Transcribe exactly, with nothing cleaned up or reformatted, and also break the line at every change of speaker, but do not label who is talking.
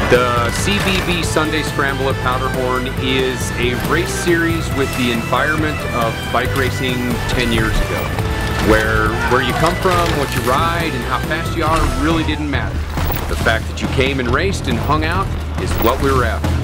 The C B B Sunday Scramble at Powderhorn is a race series with the environment of bike racing ten years ago, where where you come from, what you ride, and how fast you are really didn't matter. The fact that you came and raced and hung out is what we were after.